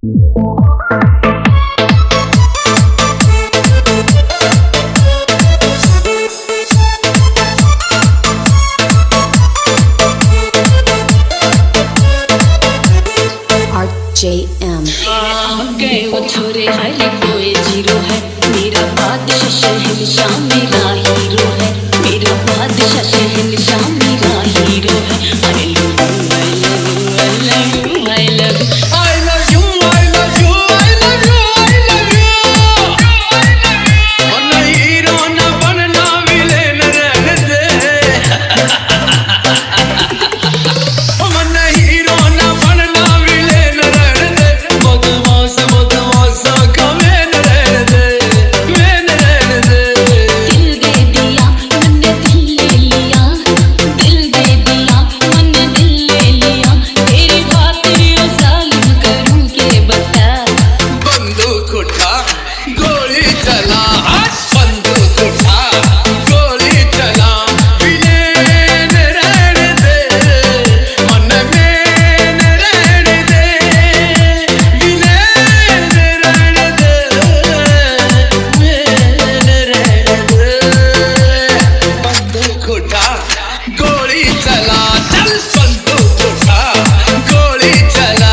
JM गए वो छोरे हरे कोई जीरो है, मेरा बादशाह शहंशाह मेरा हीरो है, मेरा बादशाह शहंशाह मेरा हीरो है। I love you, I love you, I love you, I love you, I love you, I love you, I love you, I love you। मन हीरो ना बनना विलेन रहने दे, मन हीरो ना बनना विलेन रहने दे, बदमाश बदमाश का मेन रहने दे, मेन रहने दे। दिल दे दिया मन दिल ले लिया, दिल दे दिया मन दिल ले लिया, तेरी खातिर ये जालिम करूं के बता। बंदूक उठा गोली चला, बंदूक उठा गोली चला, विलेन रहने दे, मन मेन रहने दे, विलेन रहने दे, मेन रहने दे। बंदूक उठा गोली चला, चल बंदूक उठा गोली चला।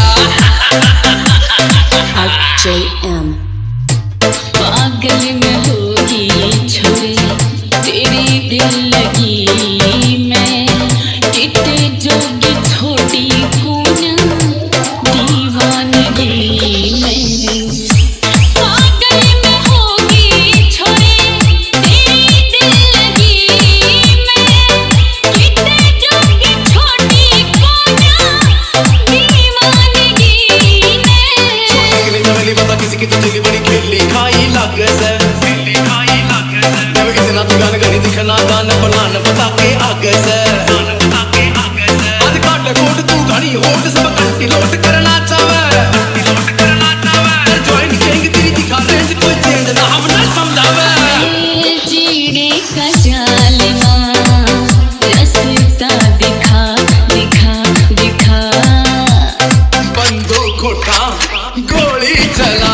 JM पागल में होगी छोरे तेरी दिल लगी मैं, कितने जोगी छोटी कौन दीवानगी मेरी। पागल में होगी छोरे तेरी दिल लगी मैं, कितने जोगी छोटी कौन दीवानगी मैं। पता किसी की तो दिल बड़ी खेली खाई लग से, खेली खाई लग से, जब किसी ना तू गान गरी दिखना गान बनान पता के आगे से, गान पता के आगे से। आज काट कोट तू घड़ी होट सब कंटी लोट करना चाहे, कंटी लोट करना चाहे, ज्वाइन गैंग तेरी दिखा रेंज कोई चेंज ना हम ना समझावे। जीने का जालना रास्ता दिखा दिखा दिखा, बंदूक उठा गोली चला।